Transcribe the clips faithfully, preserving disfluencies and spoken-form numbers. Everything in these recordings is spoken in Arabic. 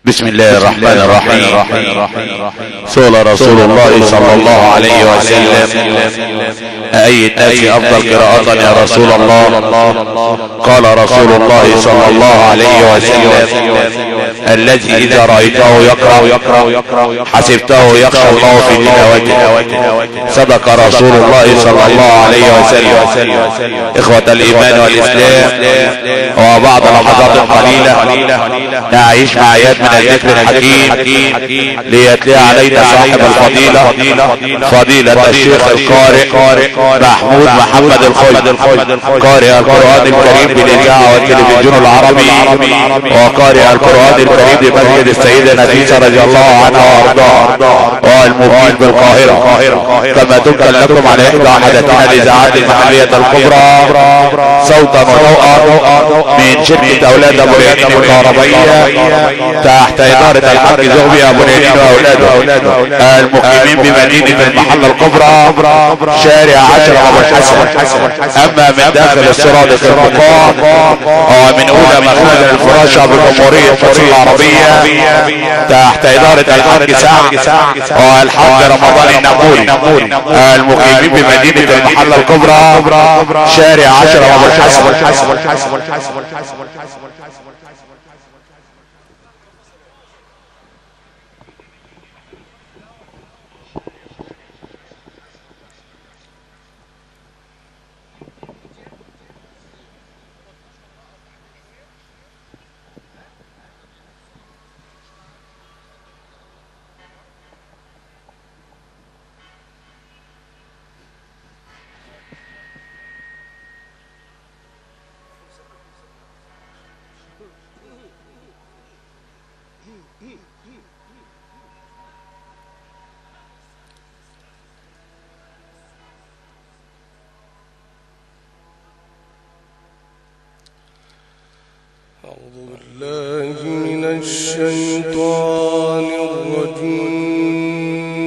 بسم الله الرحمن الرحيم. سئل رسول الله صلى الله عليه وسلم: أي الناس أفضل قراءة يا رسول الله؟ قال رسول الله صلى الله عليه وسلم: الذي إذا رأيته يقرأ حسبته يخشى الله في تلاوته. صدق رسول الله صلى الله عليه وسلم. إخوة الإيمان والإسلام، وبعض لحظات قليلة نعيش مع آيات من الذكر الحكيم ليتلي علينا صاحب الفضيلة فضيلة الشيخ القارئ محمود محمد الخلد، قارئ القرآن الكريم بالإذاعة والتلفزيون العربي، وقارئ القرآن الكريم بمسجد السيدة نفيسة رضي الله عنها وارضاها، والمقيم بالقاهرة. كما تمكن لكم على إحدى وحدتنا الإذاعات المحلية الكبرى صوتا وضوءا من شركة أولاد أبو العينين الكهربائية تحت إدارة الحاج زغبي أبو العينين وأولاده المقيمين بمدينة المحلة الكبرى شارع عشر أبو الحسن. أما من داخل السرادق البقاع ومن أولى مخازن الفراشة بالجمهورية الفصيلة العربية تحت إدارة الحاج سعد والحاج رمضان النقوري المقيمين بمدينة المحلة الكبرى شارع عشر أبو الحسن. أعوذ بالله من الشيطان الرجيم.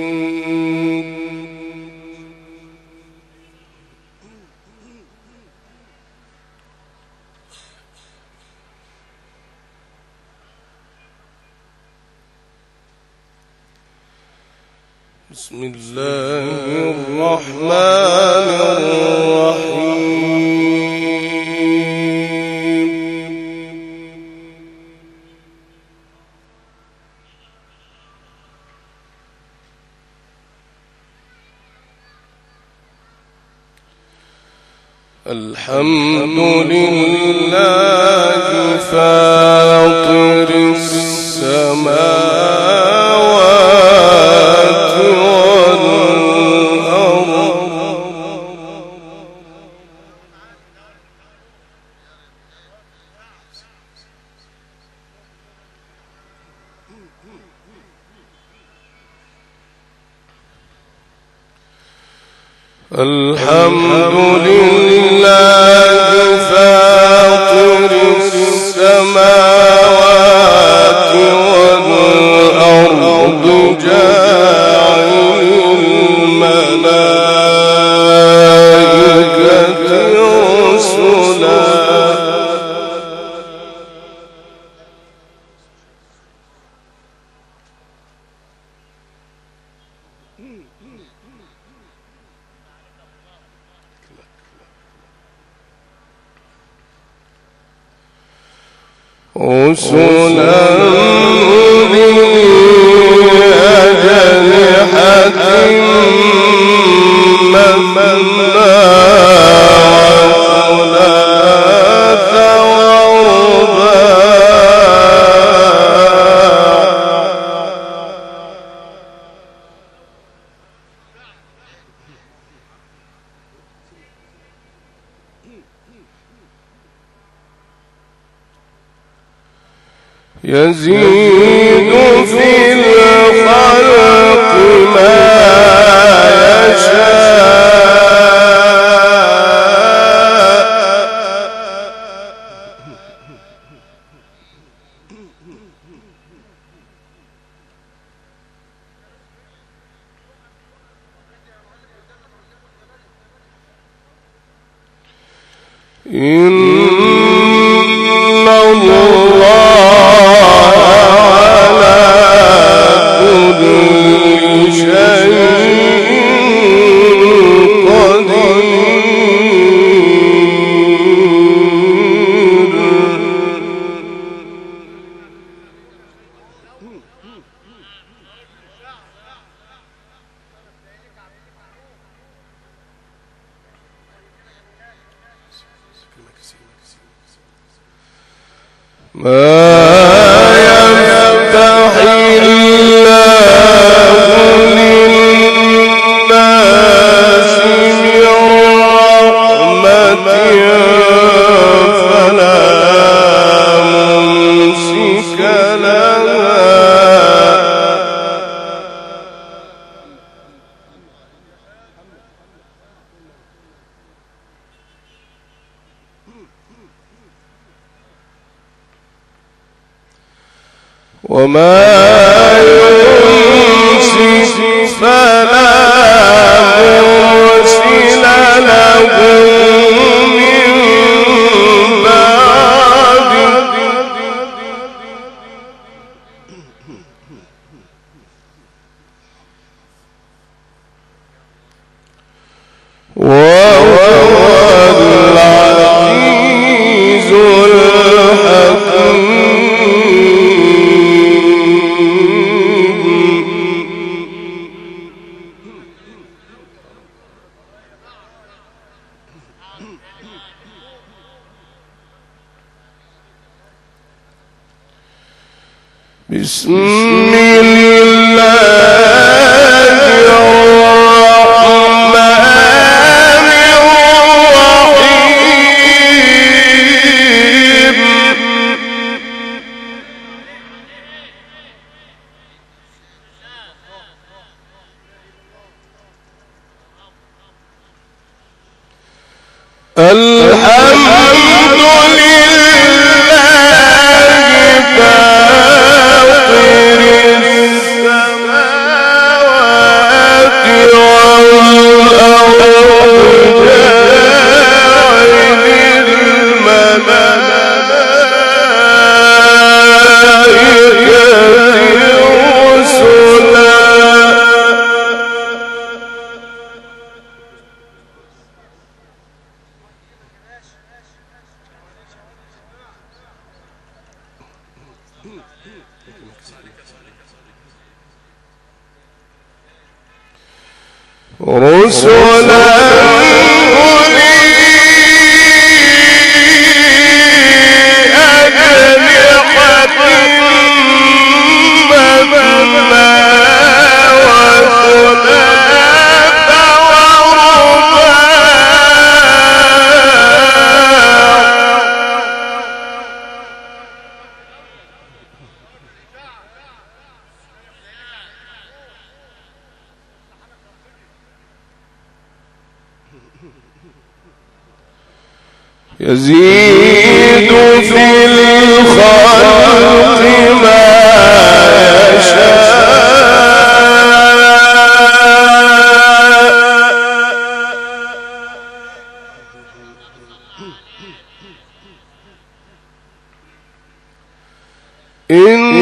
بسم الله الرحمن الرحيم. الحمد لله فاطر السماوات والأرض الحمد لله فاطر السماوات والأرض جاعل الملائكة رسلا رسلا أولي أجنحة مثنى وثلاث يزيد في الخلق ما يشاء. إن الله وما يمسك فلا مرسل له من بعده وهو العزيز الحكيم. بسم الله الرحمن الرحيم. الحمد رسلا أولي أجنحة مثنى وثلاث ورباع يزيد في الخلق ما يشاء. إن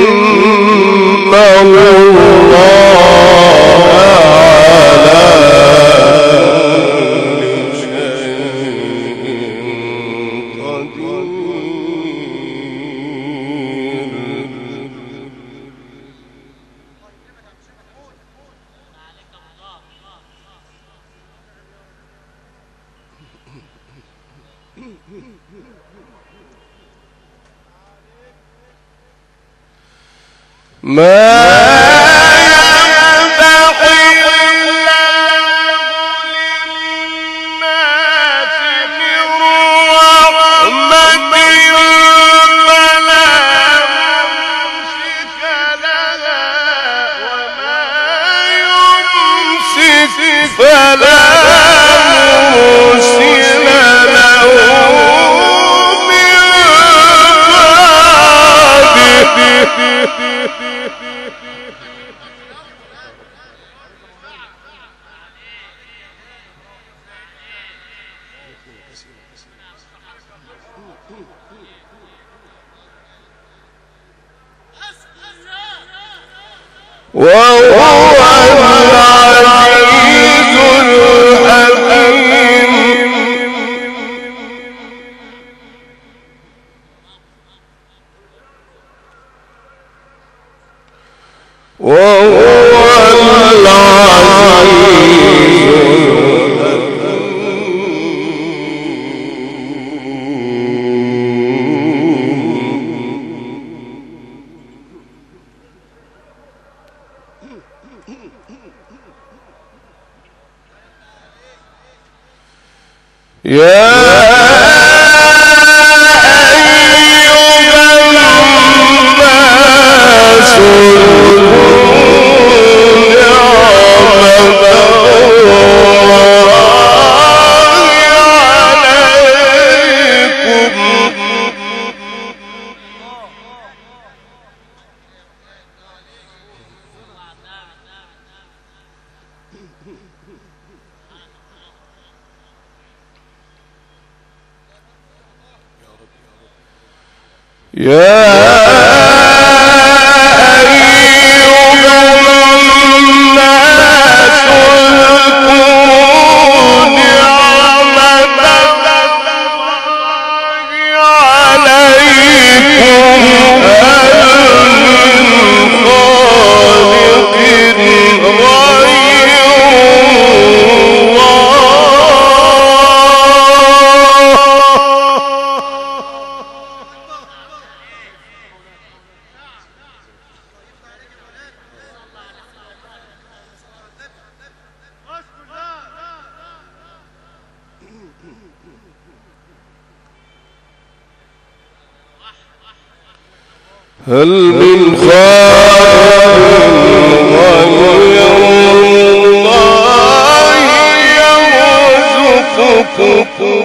ما يفتح الله للناس من رحمة فلا ممسك لها وما يمسك فلا مرسل له من بعده. وهو العزيز الحكيم. وهو العزيز يا هل من خالق غير الله يرزقكم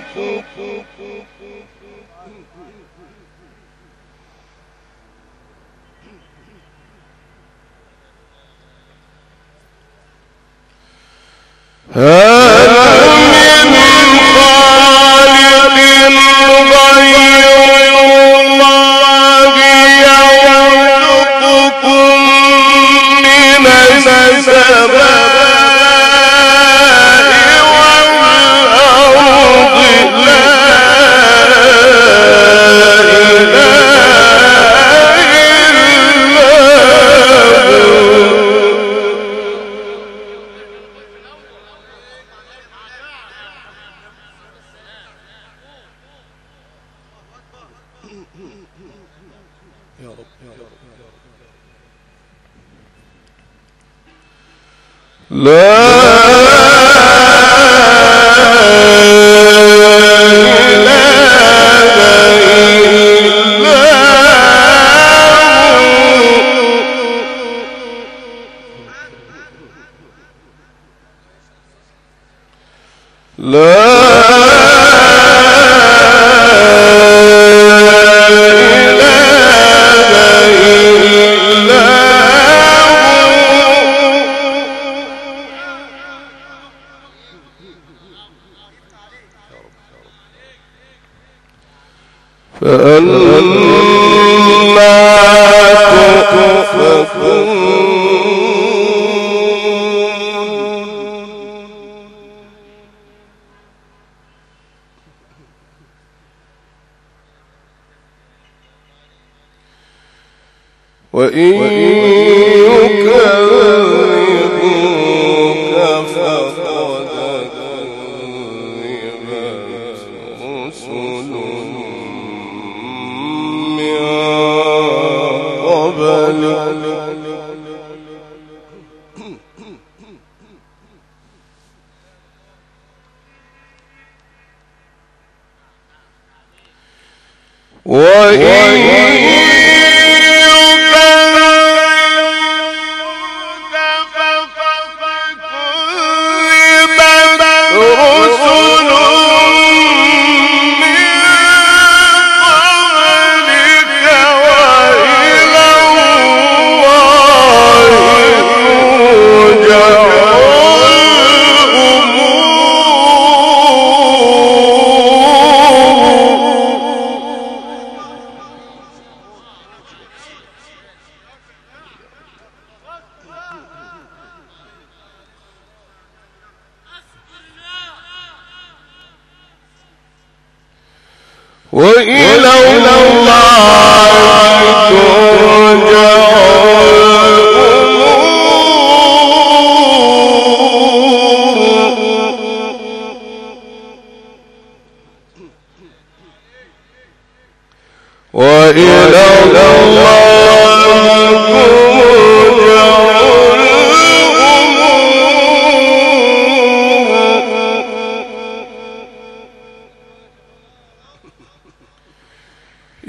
وإن يكذبوك فقد كذبت رسل من قبلك وإن وإلى الله ترجع الأمور وإلى الله ترجع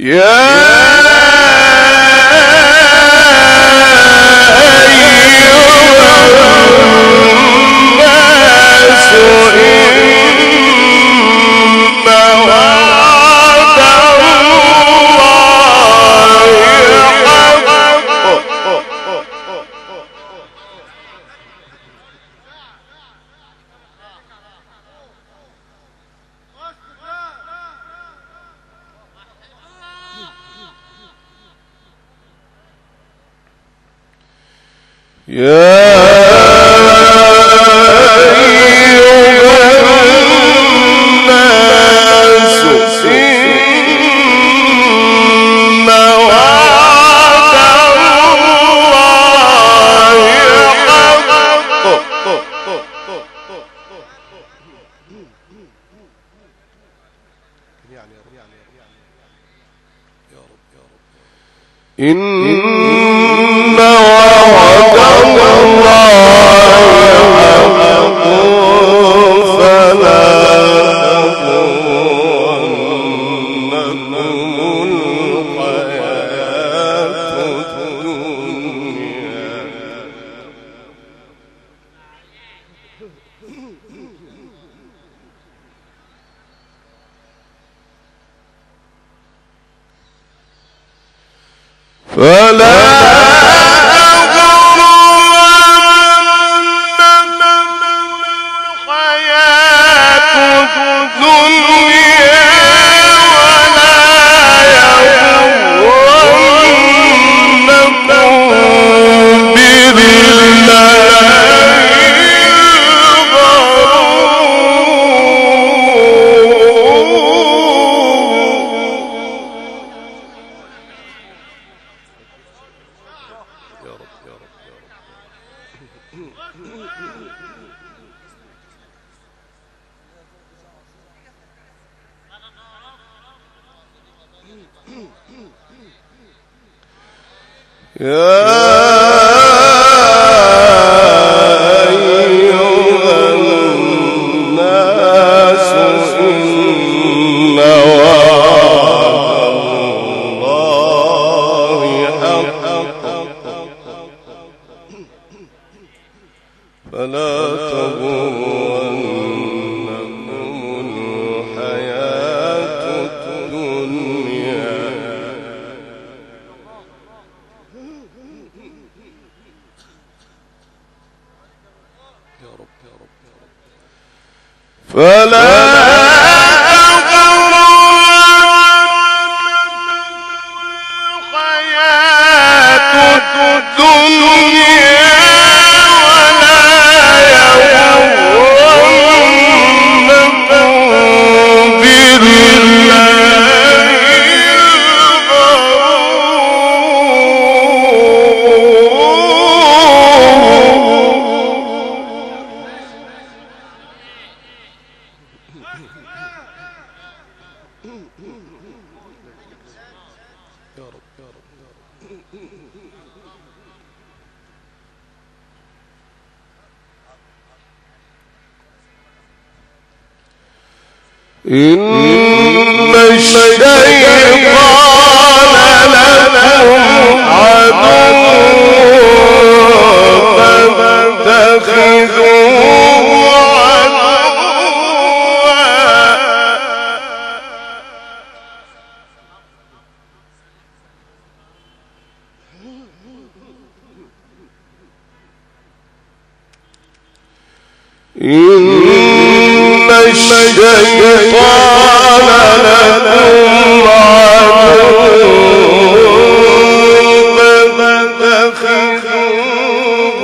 إن وعد الله حق فلا تغرنكم الحياة الدنيا فلا إن الشيطان لكم عدو فاتخذوه عدوا إن الشيطان لكم عدو فاتخذوه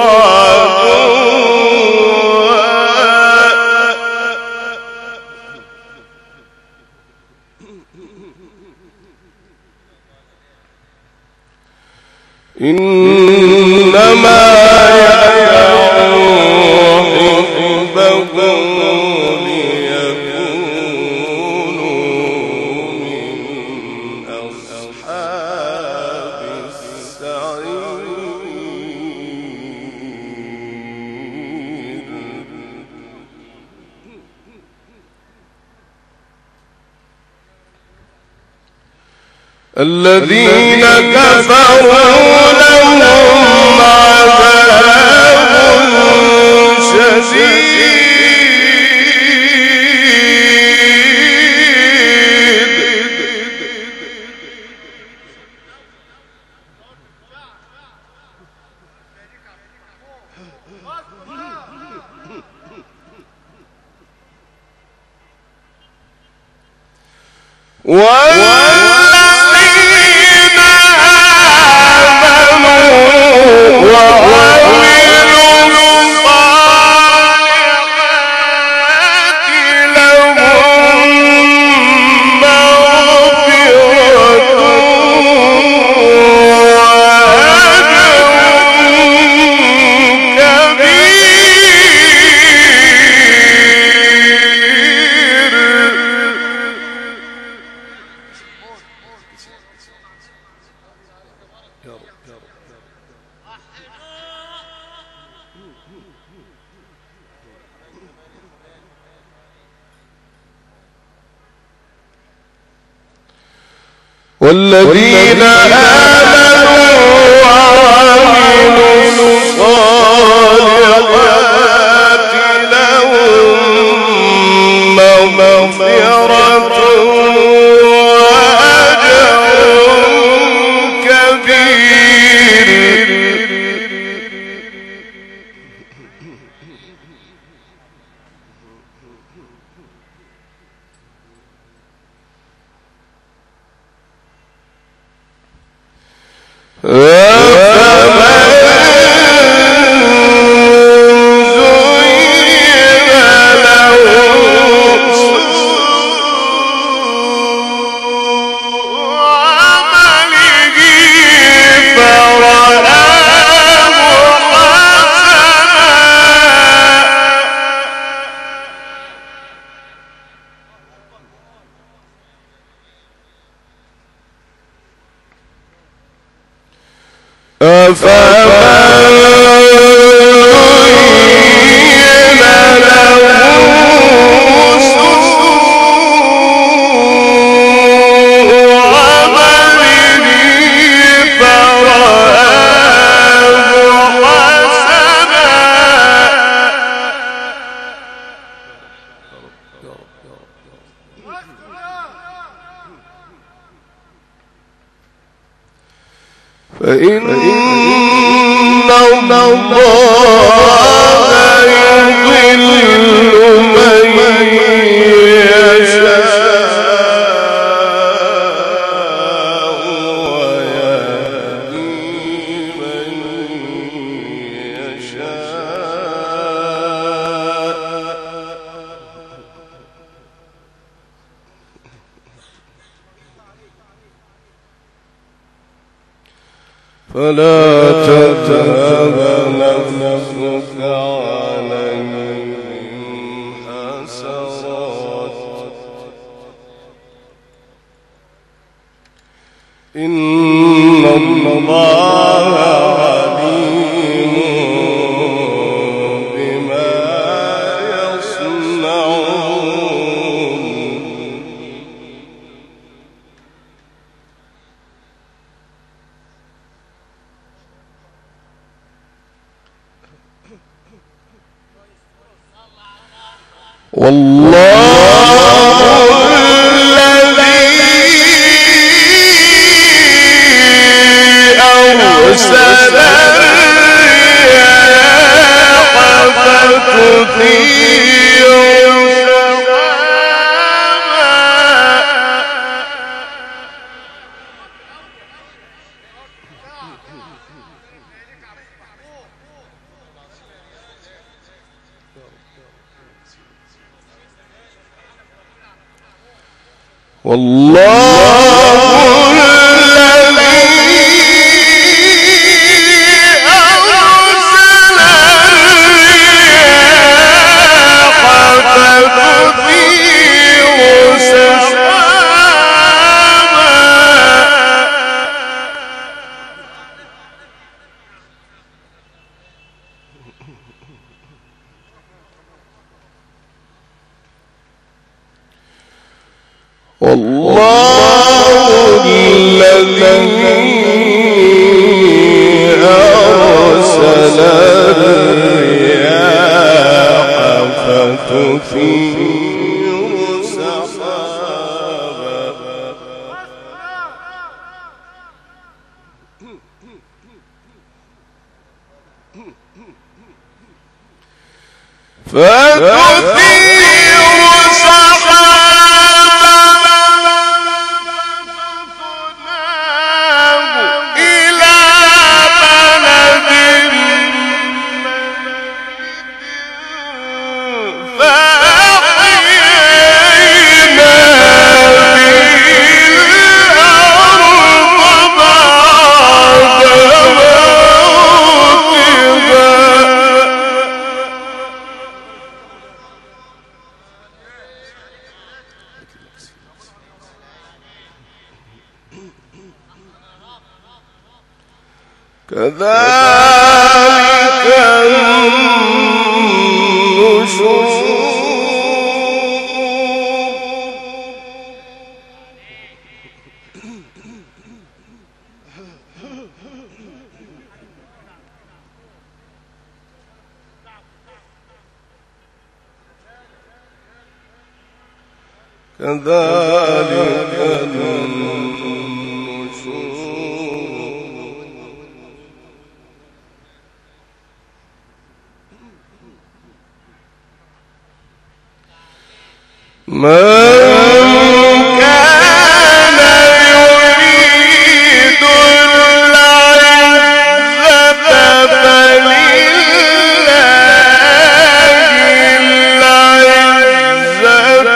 عدوا إنما الذين كفروا لهم عذاب شديد والذين آمنوا وعملوا الصالحات لهم مغفرة وأجر والذين آمنوا وعملوا الصالحات لهم مغفرة وأجر كبير. فإن الله يضل من يشاء ويهدي من يشاء فلا تذهب نفسك عليهم حسرات إن الله عليم بما يصنعون. والله الذي أرسل الرياح فتثير والله الذي أرسل الرياح فتثير سحابا والله أرسل الرياح فتثير سحابا كذلك النشور كذلك من كان يريد العزة فلله العزة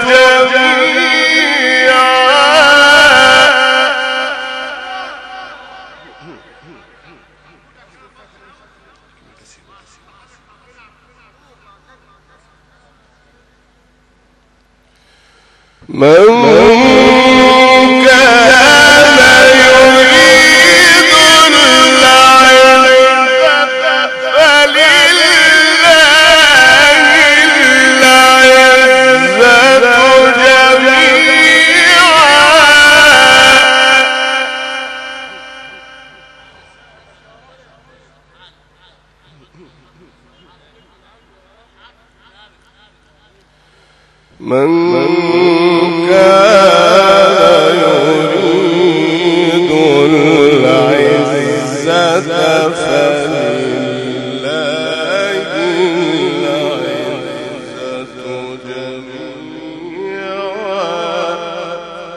من كان يريد العزة فلله العزة جميعا من كان يريد العزة فلله العزة جميعا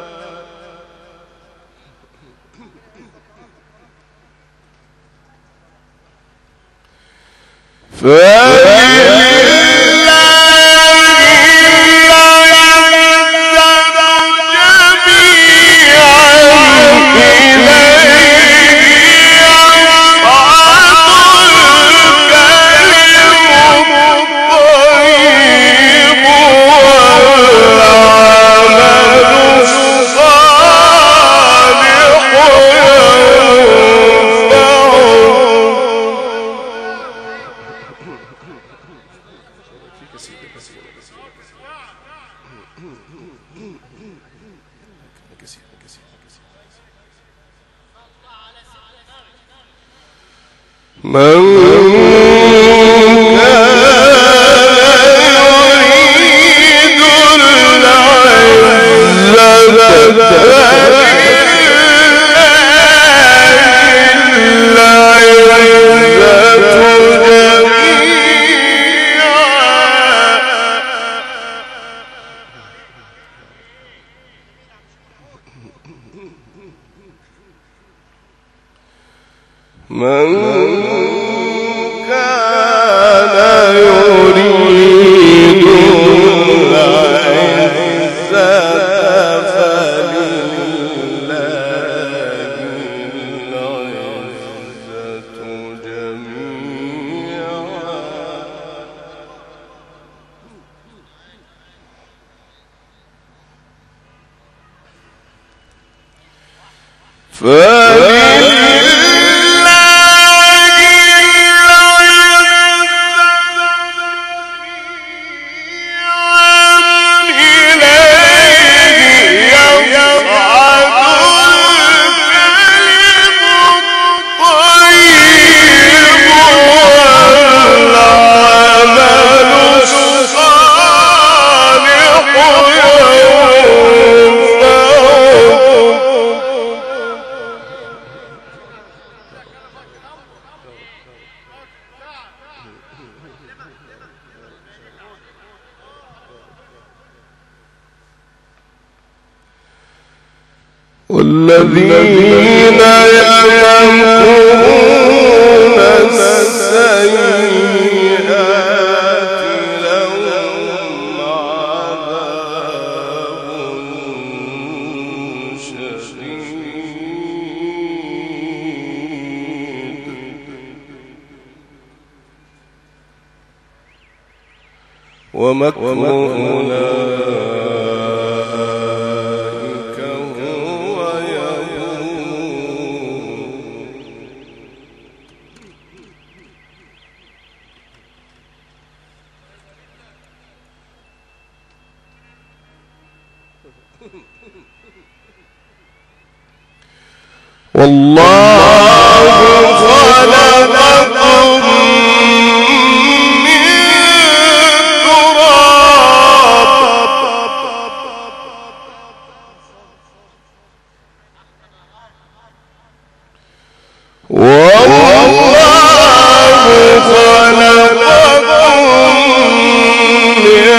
من من كان يريد العزة فلله العزة جميعا فلله والذين يمكرون السيئات لهم عذاب شديد ومكر أولئك هو يبور والله خلقكم من تراب والله خلقكم من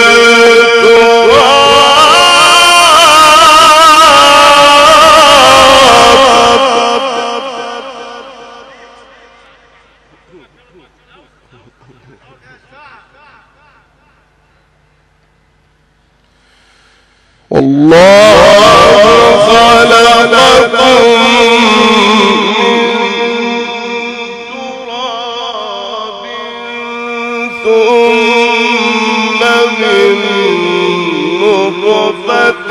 والله خلقكم من تراب ثم من نطفة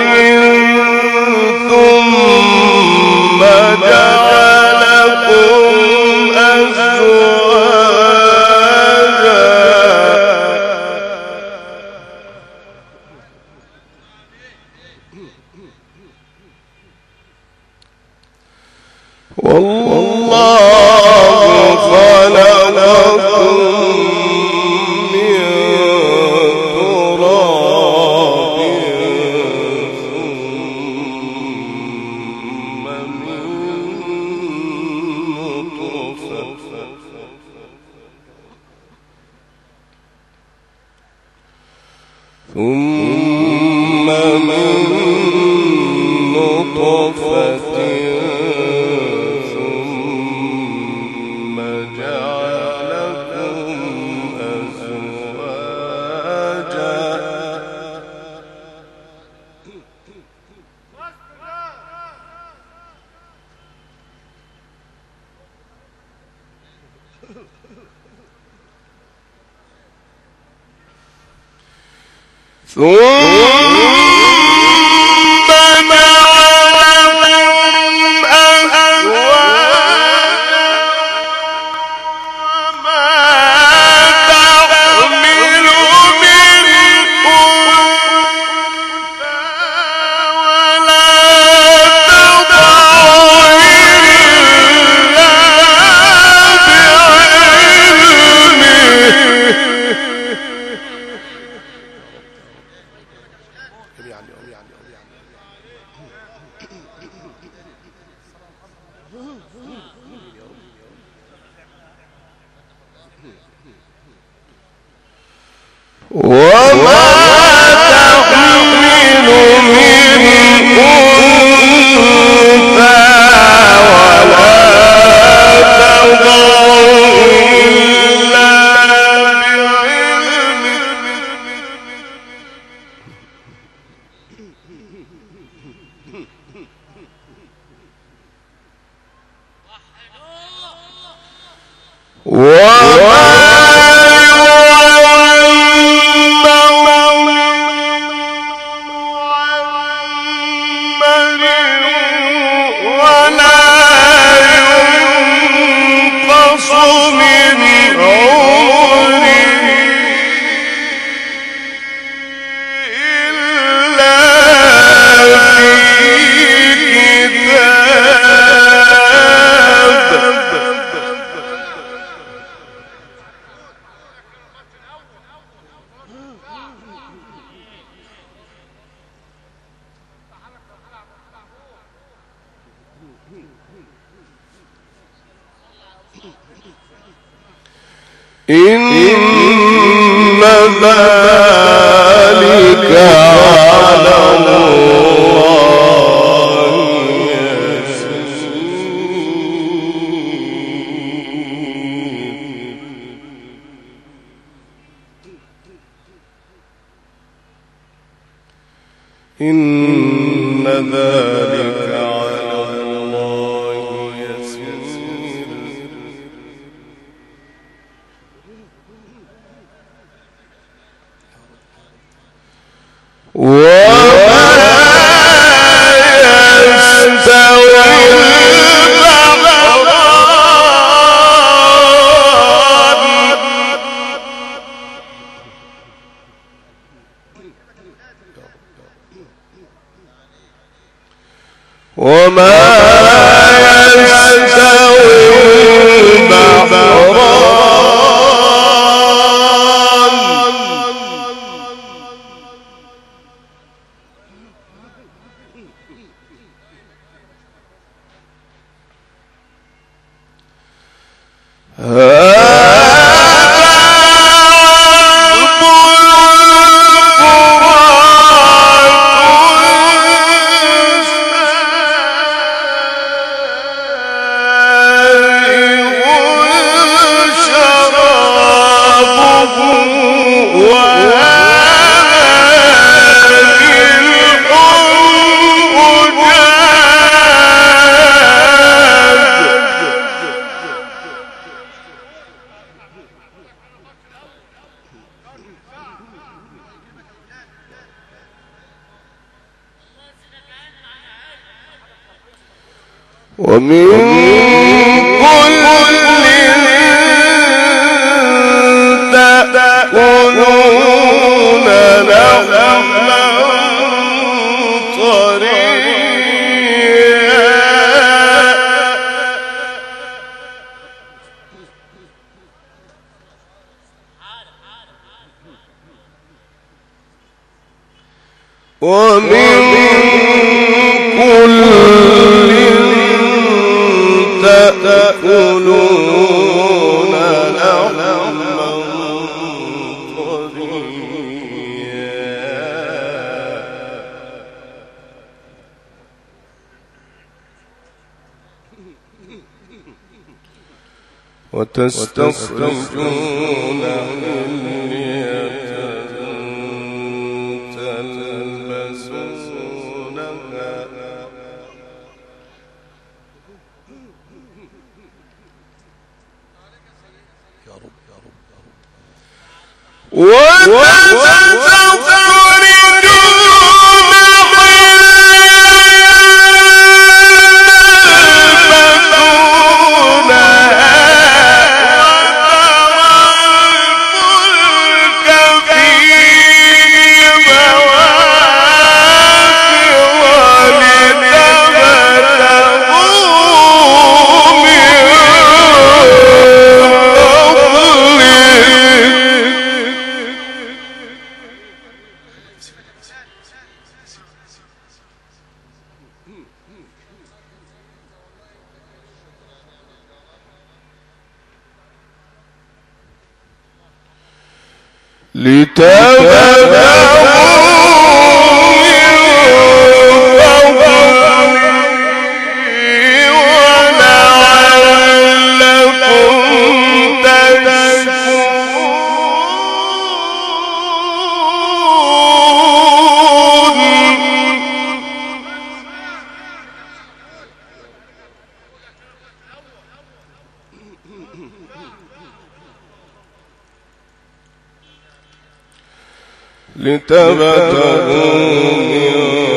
ثم جعلكم أزواجا والله خلقكم من تراب ثم من نطفة ثم من نطفة ثم جعلكم أزواجا ثم جعلكم وما تحمل من أنثى ولا تضع إلا بعلمه وما إن ذلك على الله إن ذلك على الله يسير وما يستوي وما يستوي البحران ومن كل تأكلون لحما طريا ومن كل تأكلون لحما طريا وتستخرجون حلية تلبسونها لتبتغوا من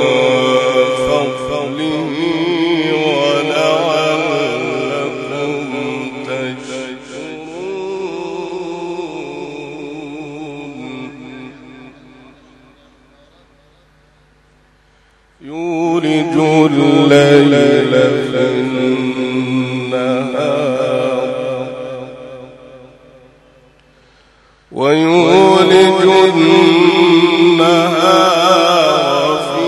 فضله ولعلكم تشكرون يولج الليل في النهار ويولج النهار في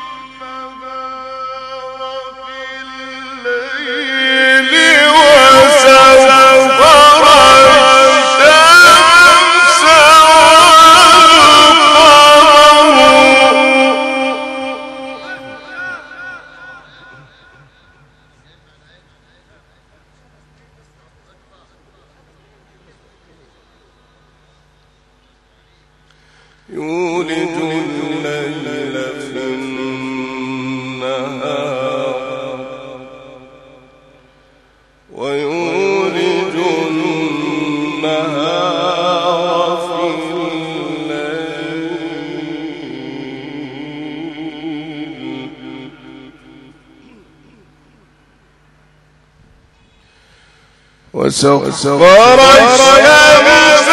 الليل يولج الليل في النهار ويولج النهار في الليل وسخر الشمس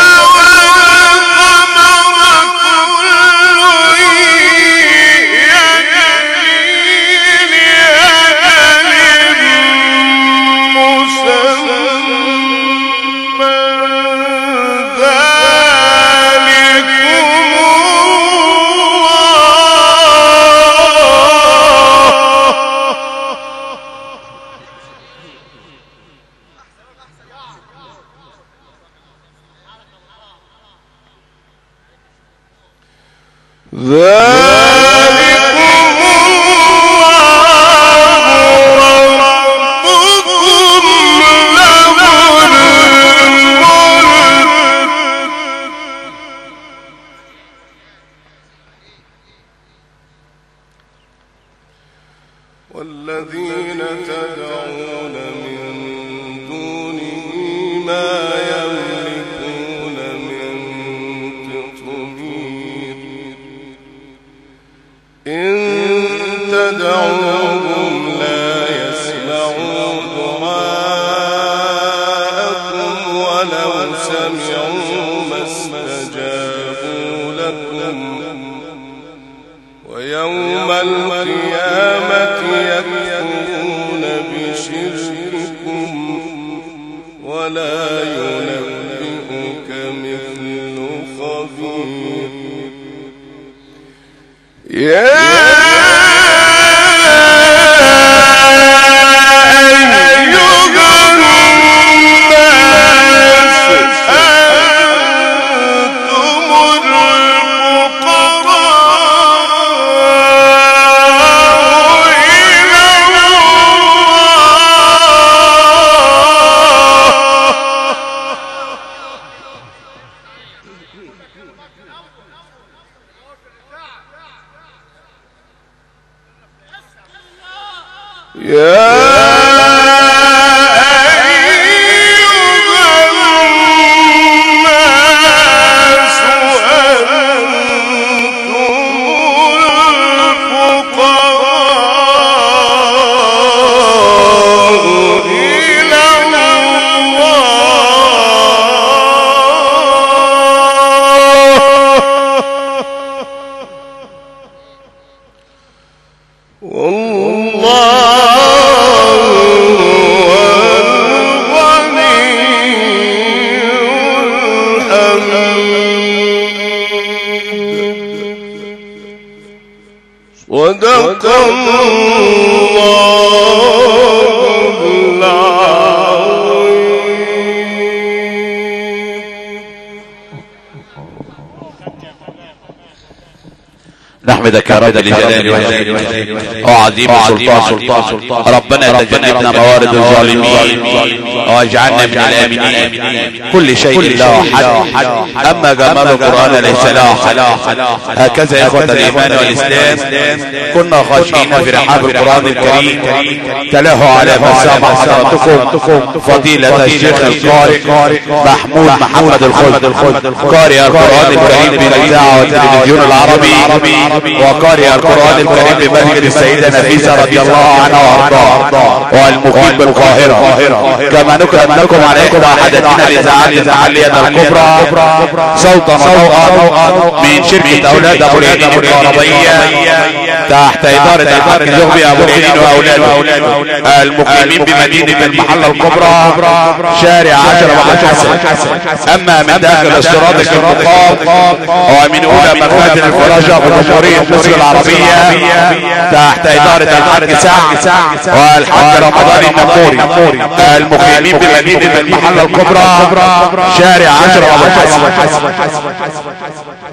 والذين تدعون من دونه ما يملكون من قطمير إن تدعوهم لا يسمعوا دعاءكم ولو سمعوا ما استجابوا لكم ويوم القيامة يكفرون بشرككم ولا ينبئك مثل خبير يا صدق الله العظيم. نحمدك يا رب لجلال وجهك وعظيم سلطان ربنا تجنبنا موارد الظالمين واجعلنا من الآمنين. كل شيء له حد، أما جمال القرآن ليس له حد. هكذا إخوة الإيمان والإسلام كنا خاشعين في رحاب القرآن الكريم تلاه على مسامع حضراتكم فضيلة الشيخ القارئ محمود محمد الخلد قارئ القرآن الكريم بالإذاعة والتلفزيون العربي وقارئ القرآن الكريم بمسجد السيدة نفيسة رضي الله عنها وارضاها والمقيم بالقاهرة. كما نكرم لكم عليكم أحدثنا الإذاعات المحلية الكبرى صوتا وضوءا من شركة أولاد أبو العينين الكهربائية تحت إدارة الحاج زغبي أبو العينين وأولاده المقيمين بمدينة المحلة الكبرى شارع عشرة وحسن. أما من داخل السرادق المقام ومن أولى مخازن الفراشة في جمهورية مصر العربية تحت إدارة الحاج سعد والحاج رمضان النقوري المقيمين بمدينة المحلة الكبرى شارع عشرة وحسن.